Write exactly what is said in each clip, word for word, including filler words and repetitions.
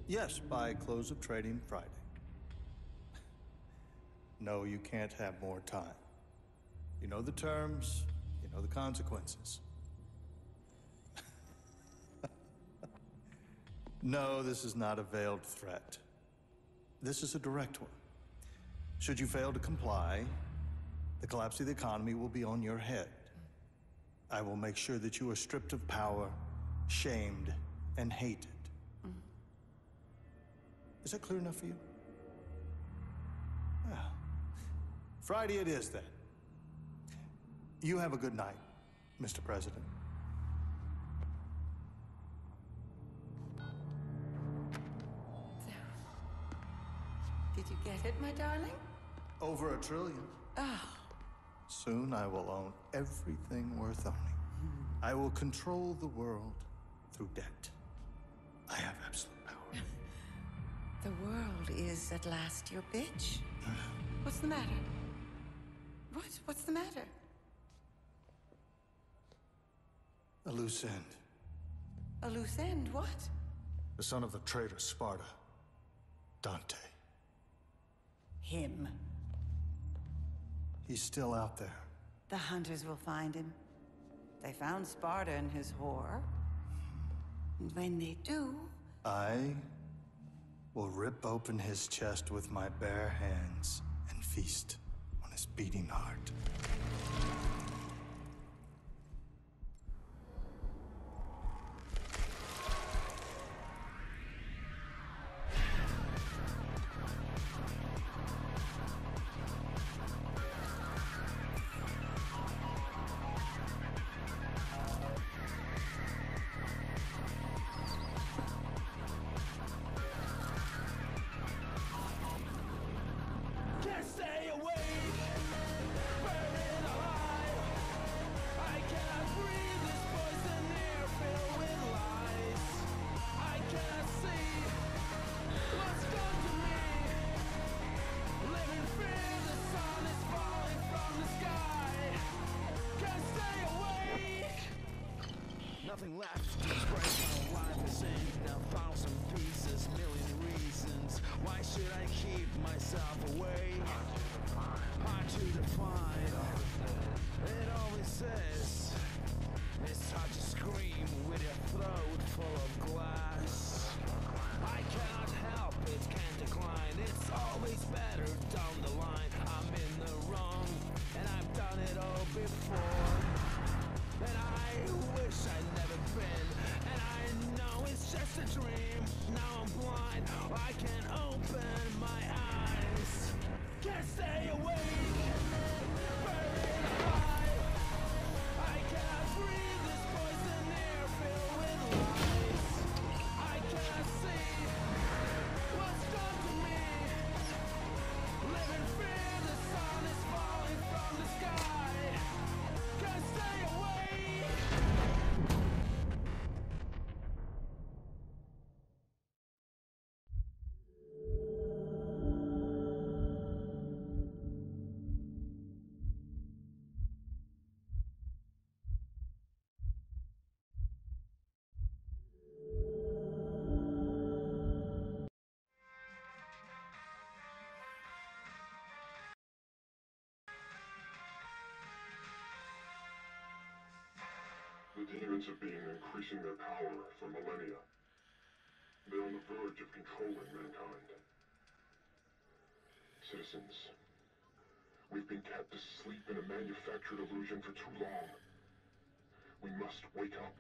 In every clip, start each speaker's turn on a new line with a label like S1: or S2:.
S1: Yes, by close of trading Friday. No, you can't have more time. You know the terms, you know the consequences. No, this is not a veiled threat. This is a direct one. Should you fail to comply, the collapse of the economy will be on your head. I will make sure that you are stripped of power, shamed, and hated. Mm. Is that clear enough for you? Well, Friday it is then. You have a good night, Mister President.
S2: Did you get it, my darling?
S1: Over a trillion.
S2: Oh.
S1: Soon I will own everything worth owning. Hmm. I will control the world through debt. I have absolute power.
S2: The world is at last your bitch. What's the matter? What? What's the matter?
S1: A loose end.
S2: A loose end? What?
S1: The son of the traitor Sparta. Dante.
S2: Him.
S1: He's still out there.
S2: The hunters will find him. They found Sparta and his whore. And when they do...
S1: I will rip open his chest with my bare hands and feast on his beating heart.
S3: Nothing left to express my life is in a thousand pieces, million reasons. Why should I keep myself away? Hard to define. It always says it's hard to scream with your throat full of glass. I cannot help it, can't decline. It's always better down the line. I'm in the wrong, and I've done it all before. And I wish I'd never been. And I know it's just a dream. Now I'm blind, I can't open my eyes. Can't stay awake, buried alive. I cannot breathe this poison air filled with lies. I cannot see what's done to me. Live in fear, the sun is falling from the sky. Can't stay awake.
S4: The demons have been increasing their power for millennia. They're on the verge of controlling mankind. Citizens, we've been kept asleep in a manufactured illusion for too long. We must wake up.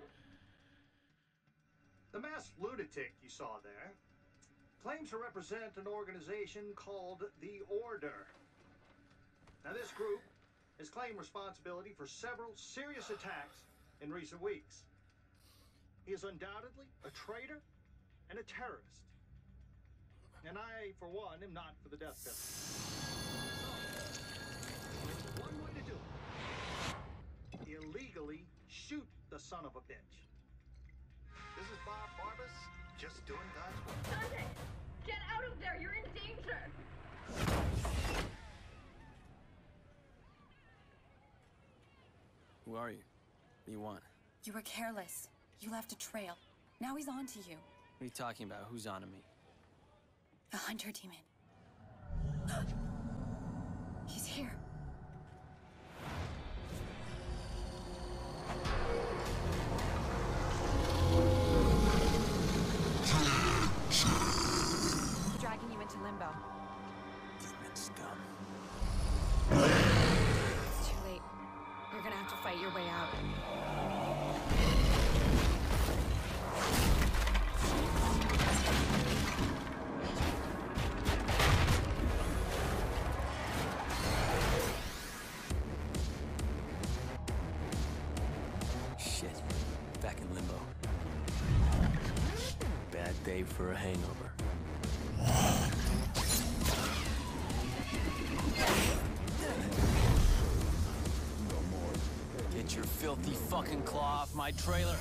S5: The masked lunatic you saw there claims to represent an organization called the Order. Now, this group has claimed responsibility for several serious attacks in recent weeks. He is undoubtedly a traitor and a terrorist. And I, for one, am not for the death penalty. So, one way to do it. Illegally shoot the son of a bitch.
S6: This is Bob Barbas, just doing God's work.
S7: Dante! Get out of there! You're in danger!
S8: Who are you? What do you want?
S9: You were careless. You left a trail. Now he's on to you.
S8: What are you talking about? Who's on to me?
S2: The hunter demon. He's here. Dragging you into limbo.
S8: Demon scum.
S2: It's too late. You're gonna have to fight your way out.
S8: Shit. Back in limbo. Bad day for a hangover. Get your filthy fucking claw off my trailer.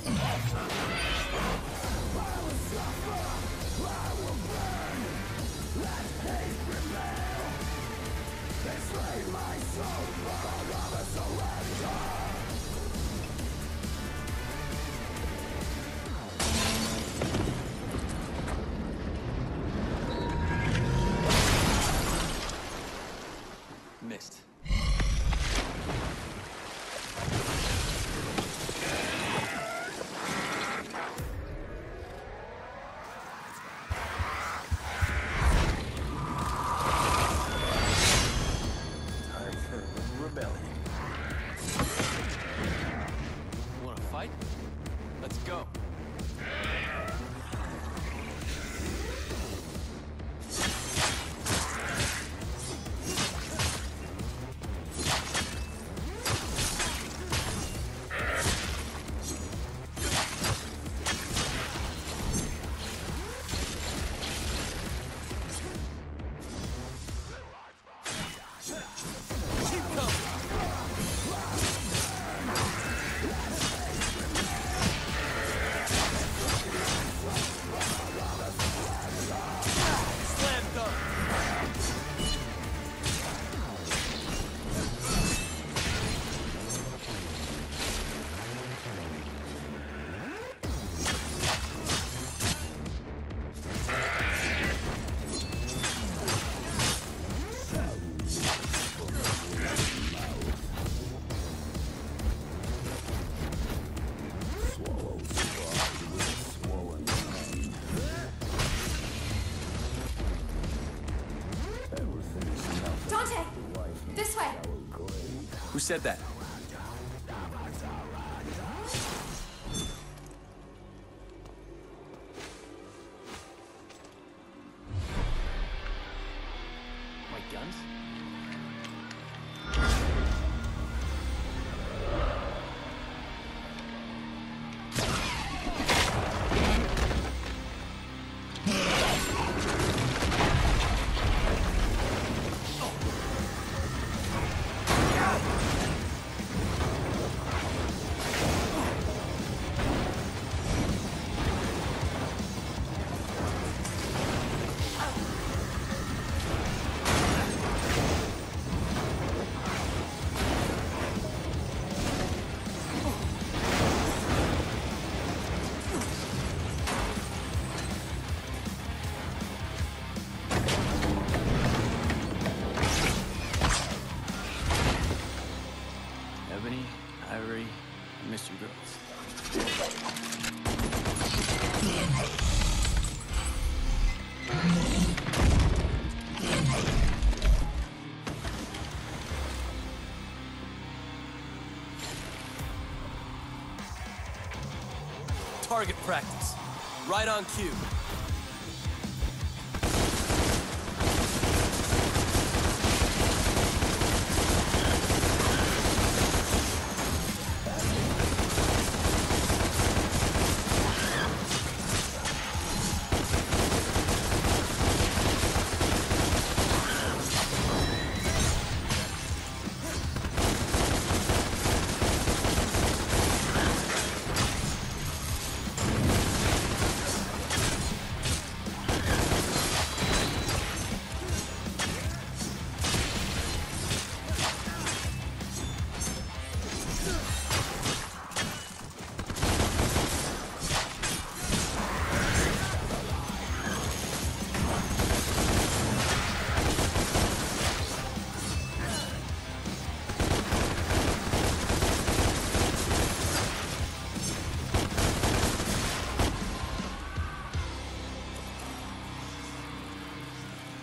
S8: Missed. Time for rebellion. You wanna fight? Let's go. Slam dunk.
S7: Dante! This way!
S8: Who said that? My guns? Ebony, Ivory, I miss you girls. Target practice. Right on cue.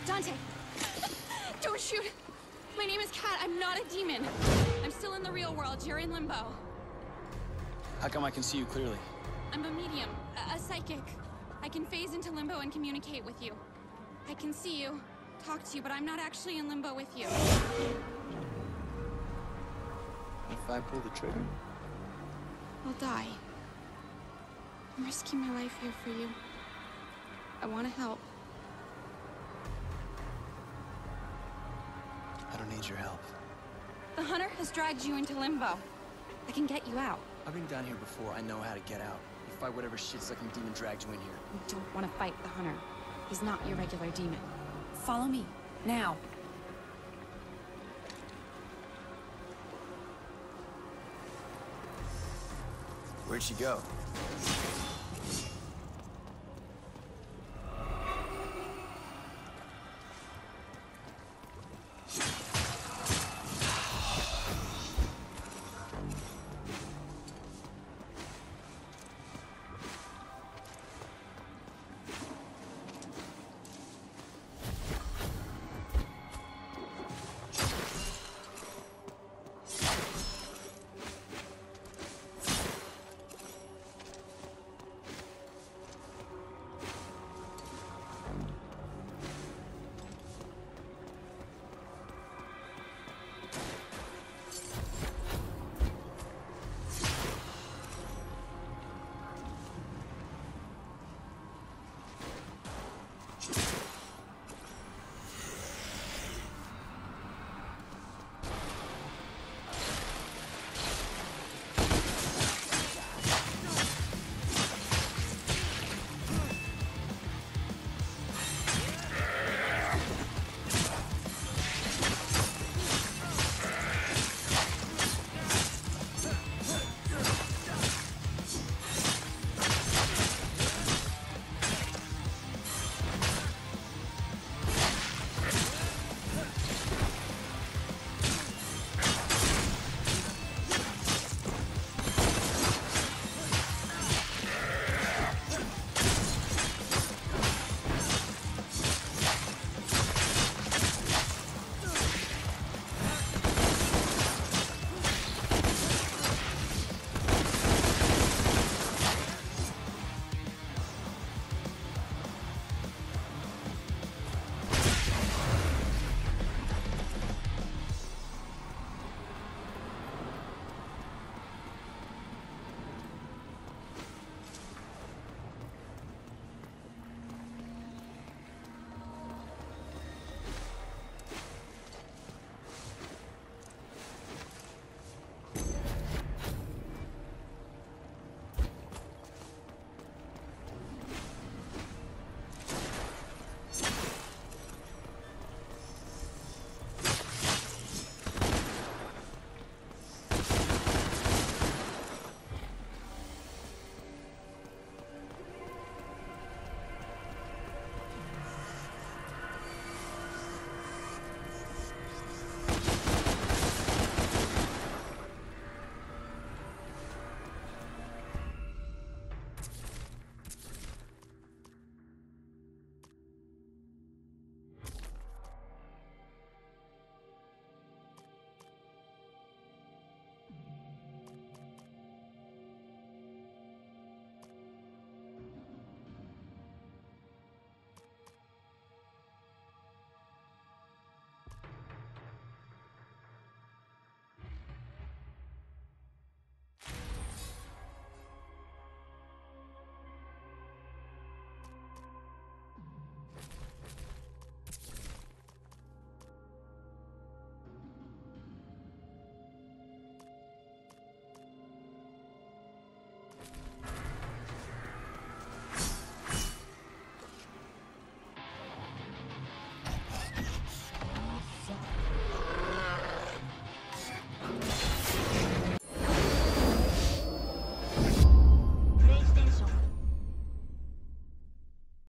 S7: Dante! Don't shoot! My name is Kat. I'm not a demon. I'm still in the real world. You're in limbo.
S8: How come I can see you clearly?
S7: I'm a medium, a, a psychic. I can phase into limbo and communicate with you. I can see you, talk to you, but I'm not actually in limbo with you.
S8: If I pull the trigger?
S7: I'll die. I'm risking my life here for you. I want to help.
S8: I don't need your help.
S7: The hunter has dragged you into limbo. I can get you out.
S8: I've been down here before. I know how to get out. You fight whatever shit-sucking demon dragged you in here.
S7: You don't want to fight the hunter. He's not your regular demon. Follow me, now.
S8: Where'd she go?